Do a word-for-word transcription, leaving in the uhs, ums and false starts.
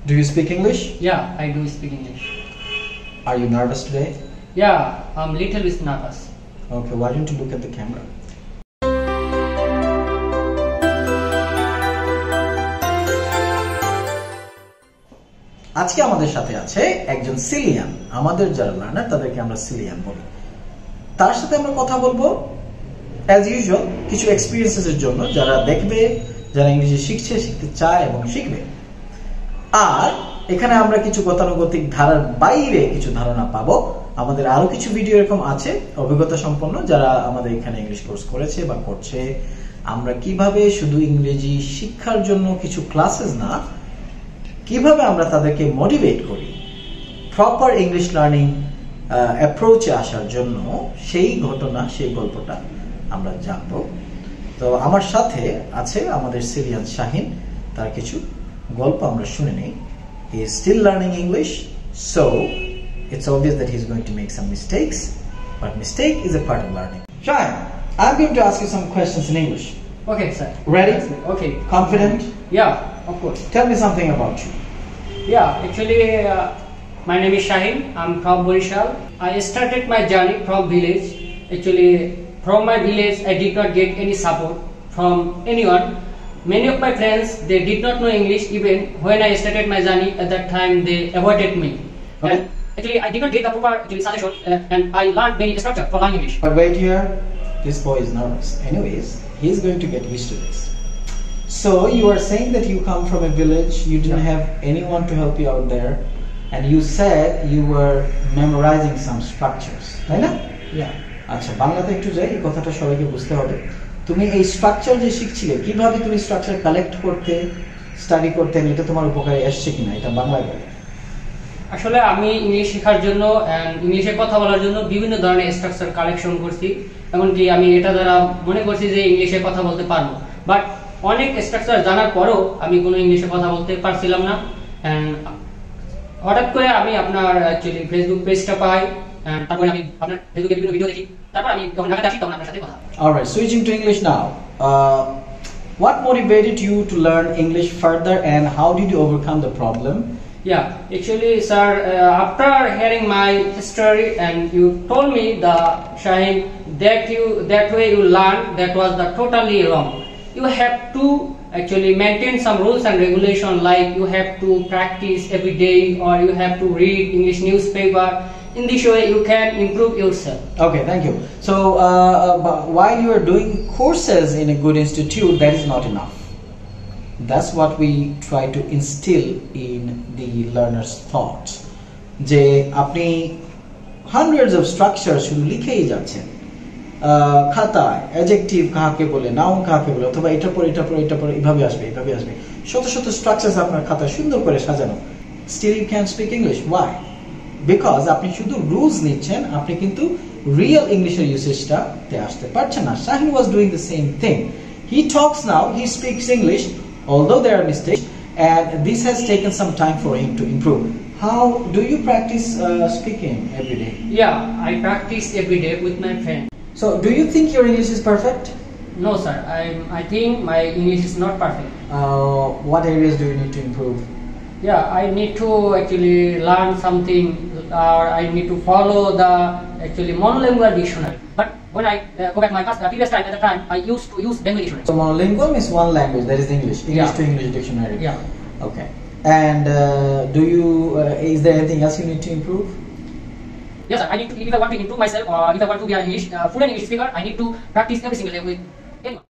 Do you speak English? Yeah, I do speak English. Are you nervous today? Yeah, I'm little bit nervous. Okay, why don't you look at the camera? আজকে আমাদের সাথে আছে একজন Cillian. আমাদের যারা learner তাদেরকে আমরা Cillian বলি। তার সাথে আমরা কথা বলবো অ্যাজ ইউজুয়াল কিছু এক্সপেরিয়েন্সেস এর জন্য, যারা দেখবে, যারা ইংরেজি শিখছে, শিখতে চায় এবং শিখবে। আর এখানে আমরা কিছু গতানুগতিক ধারার বাইরে কিছু ধারণা পাবো। আমাদের আরো কিছু ভিডিও এরকম আছে অভিজ্ঞতা সম্পন্ন, যারা আমাদের এখানে ইংলিশ কোর্স করেছে বা করছে। আমরা কিভাবে শুধু ইংরেজি শিক্ষার জন্য কিছু ক্লাসেস না, কিভাবে আমরা তাদেরকে মোটিভেট করি প্রপার ইংলিশ লার্নিং অ্যাপ্রোচে আসার জন্য, সেই ঘটনা, সেই গল্পটা আমরা জানবো। তো আমার সাথে আছে আমাদের সিলিয়ান শাহিন। তার কিছু গল্প আমরা শুনে নেই। He is still learning English, so it's obvious that he's going to make some mistakes, but mistake is a part of learning. Shahin, I'm going to ask you some questions in English. Okay, sir. Ready? Okay. Confident? Yeah, of course. Tell me something about you. Yeah, actually, uh, my name is Shahin. I'm from Borishal. I started my journey from village. Actually, from my village, I did not get any support from anyone. Many of my friends, they did not know English. Even when I started my journey, at that time they avoided me. Okay. And actually, I did not get the proper actually, suggestion, uh, and I learned many structure for learning English. But wait here, this boy is nervous. Anyways, he's going to get used to this. So you are saying that you come from a village, you didn't Yeah. have anyone to help you out there, and you said you were memorizing some structures, তাই না? Yeah. আচ্ছা, বাংলাতে একটু যাই, এই কথাটা সবাইকে বুঝতে হবে। তুমি এই স্ট্রাকচার যে শিখছিলে, কিভাবে তুমি স্ট্রাকচার কালেক্ট করতে, স্টাডি করতে, এটা তোমার উপকারে এসছে কিনা, এটা বাংলায় বলো। আসলে আমি ইংলিশ শেখার জন্য এন্ড ইংলিশে কথা বলার জন্য বিভিন্ন ধরনের স্ট্রাকচার কালেকশন করছি। এমনকি আমি এটা দ্বারা মনে করছি যে ইংলিশে কথা বলতে পারবো, বাট অনেক স্ট্রাকচার জানার পরেও আমি কোনো ইংলিশে কথা বলতে পারছিলাম না। এন্ড হঠাৎ করে আমি আপনার অ্যাকচুয়ালি ফেসবুক পেজটা পাই, এন্ড তারপরে আমি আপনার ফেসবুকে বিভিন্ন ভিডিও দেখি, তারপর আমি যখন ঢাকাতে আসি তখন আপনার সাথে কথা। Alright, switching to English now. Uh, what motivated you to learn English further, and how did you overcome the problem? Yeah, actually, sir, uh, after hearing my story and you told me the Shahin that you that way you learn, that was the totally wrong. You have to actually maintain some rules and regulation, like you have to practice every day, or you have to read English newspaper. In this way, you can improve yourself. Okay, thank you. So, uh, uh, while you are doing courses in a good institute, that is not enough. That's what we try to instill in the learner's thoughts. যে আপনি hundreds of structures শুধু লিখেই যাচ্ছেন খাতায়, adjective কাকে বলে, noun কাকে বলে, অথবা এটা পরে এটা পরে এটা পরে এইভাবে আসবে, এইভাবে আসবে, শত শত স্ট্রাকচারস আপনার খাতায় সুন্দর করে সাজানো, still you can't speak English. Why? Because আপনি শুধু রুলস নিচ্ছেন, আপনি কিন্তু রিয়েল ইংলিশের ইউসেজটাতে আসতে পারছেন না। Shahin was doing the same thing. He talks now, he speaks English, although there are mistakes, and this has taken some time for him to improve. How do you practice uh, speaking every day? Yeah, I practice every day with my friend. So, do you think your English is perfect? No, sir. I I think my English is not perfect. Uh, what areas do you need to improve? Yeah, I need to actually learn something, or I need to follow the actually monolingual dictionary. But when I uh, go back my past, uh, previous time, at the time, I used to use Bengali dictionary. So, monolingual is one language, that is English, English Yeah. to English dictionary. Yeah. Okay. And uh, do you, uh, is there anything else you need to improve? Yes, sir. I need to, if I want to improve myself, or if I want to be an English, uh, fluent English speaker, I need to practice every single day with anyone.